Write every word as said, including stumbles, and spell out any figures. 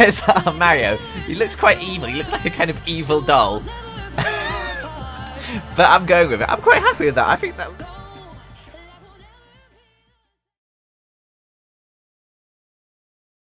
There's uh, Mario. He looks quite evil. He looks like a kind of evil doll. But I'm going with it. I'm quite happy with that. I think that.